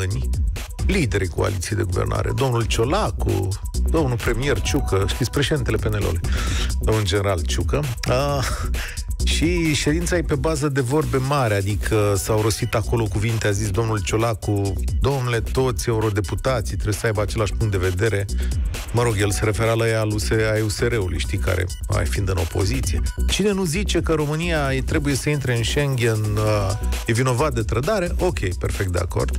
europeni, liderii coaliției de guvernare, domnul Ciolacu, domnul premier Ciucă, știți, președintele PNL-ului, domnul general Ciucă, și ședința e pe bază de vorbe mari, adică s-au rostit acolo cuvinte, a zis domnul Ciolacu, domnule, toți eurodeputații trebuie să aibă același punct de vedere. Mă rog, el se referea la ea a USR-ului, știi, care, fiind în opoziție. Cine nu zice că România trebuie să intre în Schengen, e vinovat de trădare? Ok, perfect de acord.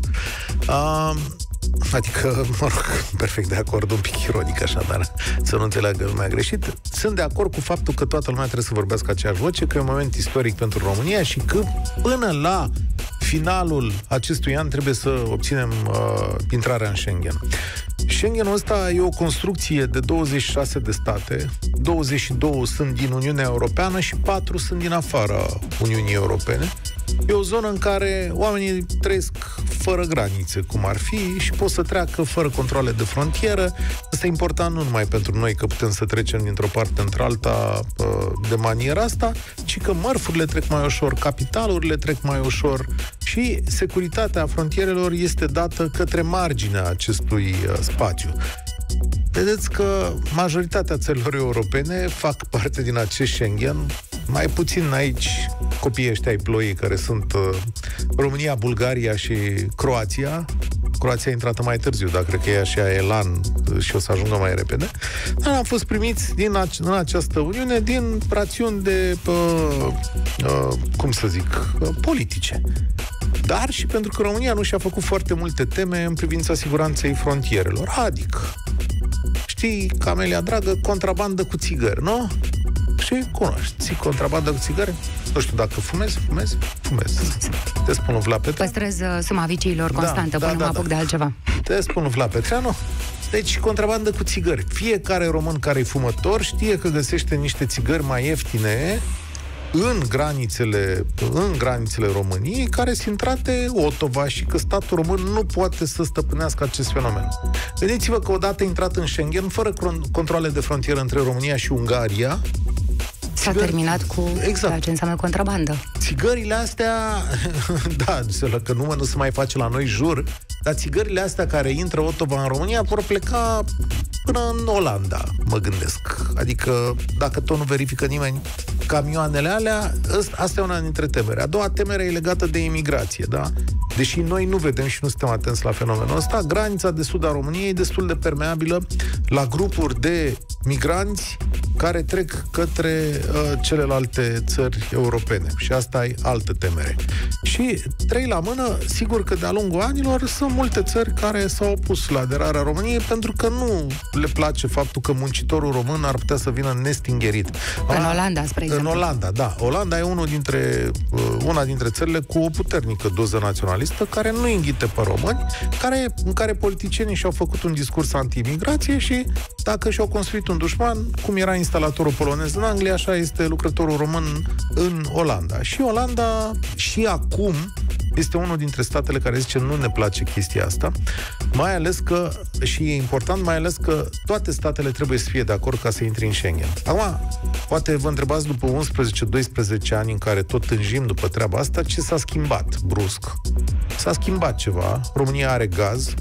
Adică, mă rog, perfect de acord, un pic ironic așa, dar să nu înțeleagă lumea greșit. Sunt de acord cu faptul că toată lumea trebuie să vorbească aceeași voce, că e un moment istoric pentru România și că până la finalul acestui an trebuie să obținem intrarea în Schengen. Schengenul ăsta e o construcție de 26 de state, 22 sunt din Uniunea Europeană și 4 sunt din afara Uniunii Europene. E o zonă în care oamenii trăiesc fără granițe, cum ar fi, și pot să treacă fără controle de frontieră. Asta e important nu numai pentru noi, că putem să trecem dintr-o parte într-alta de maniera asta, ci că mărfurile trec mai ușor, capitalurile trec mai ușor și securitatea frontierelor este dată către marginea acestui spațiu. Vedeți că majoritatea țărilor europene fac parte din acest Schengen, mai puțin aici copiii ăștia ai ploii, care sunt România, Bulgaria și Croația. Croația a intrat mai târziu, dar cred că e așa elan și o să ajungă mai repede. Dar am fost primiți în această Uniune din rațiuni de, cum să zic, politice. Dar și pentru că România nu și-a făcut foarte multe teme în privința siguranței frontierelor. Adică, știi, Camelia dragă, contrabandă cu țigări, nu? Și cunoști, contrabandă cu țigări? Nu știu dacă fumezi. Te spun Vlad Petreanu. Păstrez suma viciilor constantă până mă apuc de altceva. Te spun Vlad Petreanu. Deci, contrabandă cu țigări. Fiecare român care e fumător știe că găsește niște țigări mai ieftine în granițele României, care sunt intrate Otova, și că statul român nu poate să stăpânească acest fenomen. Vedeți-vă că odată intrat în Schengen, fără controle de frontieră între România și Ungaria, s-a terminat cu ceea ce înseamnă contrabandă. Țigările astea, da, că nu se mai face la noi, jur, dar țigările astea care intră Otova în România vor pleca până în Olanda, mă gândesc. Adică, dacă tot nu verifică nimeni camioanele alea, asta e una dintre temere. A doua temere e legată de imigrație, da? Deși noi nu vedem și nu suntem atenți la fenomenul ăsta, granița de sud a României e destul de permeabilă la grupuri de migranți care trec către celelalte țări europene. Și asta e altă temere. Și, trei la mână, sigur că de-a lungul anilor sunt multe țări care s-au opus la aderarea României pentru că nu le place faptul că muncitorul român ar putea să vină nestingerit. În Olanda, spre exemplu. În Olanda, da. Olanda e una dintre țările cu o puternică doză naționalistă, care nu înghite pe români, în care politicienii și-au făcut un discurs anti-imigrație și dacă și-au construit un dușman, cum era instalatorul polonez în Anglia, așa este lucrătorul român în Olanda. Și Olanda și acum este unul dintre statele care zice nu ne place chestia asta, mai ales că, și e important, mai ales că toate statele trebuie să fie de acord ca să intri în Schengen. Acum, poate vă întrebați după 11-12 ani în care tot tânjim după treaba asta, ce s-a schimbat brusc? S-a schimbat ceva. România are gaz,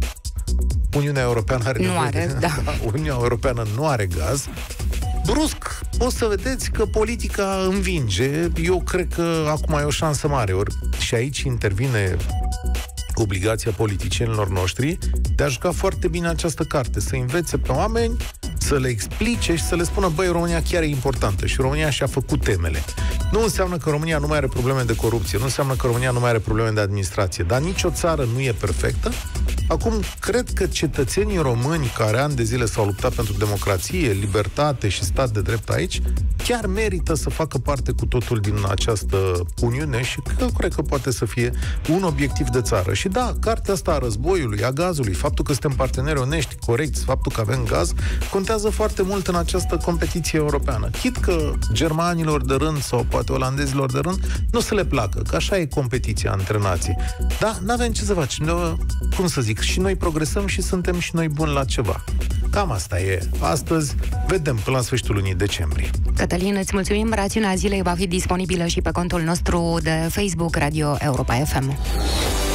Uniunea Europeană Uniunea Europeană nu are gaz. Brusc, o să vedeți că politica învinge. Eu cred că acum e o șansă mare. Și aici intervine obligația politicienilor noștri de a juca foarte bine această carte, să învețe pe oameni, să le explice și să le spună, băi, România chiar e importantă și România și-a făcut temele. Nu înseamnă că România nu mai are probleme de corupție, nu înseamnă că România nu mai are probleme de administrație, dar nicio țară nu e perfectă. Acum, cred că cetățenii români care ani de zile s-au luptat pentru democrație, libertate și stat de drept aici, chiar merită să facă parte cu totul din această Uniune și cred că poate să fie un obiectiv de țară. Și da, cartea asta a războiului, a gazului, faptul că suntem parteneri onești, corecți, faptul că avem gaz, contează foarte mult în această competiție europeană. Chit că germanilor de rând sau poate olandezilor de rând nu se le placă, că așa e competiția între nații. Da, n-avem ce să facem. Cum să zic, și noi progresăm și suntem și noi buni la ceva. Cam asta e. Astăzi vedem până la sfârșitul lunii decembrie. Cătălin, îți mulțumim. Rațiunea zilei va fi disponibilă și pe contul nostru de Facebook Radio Europa FM.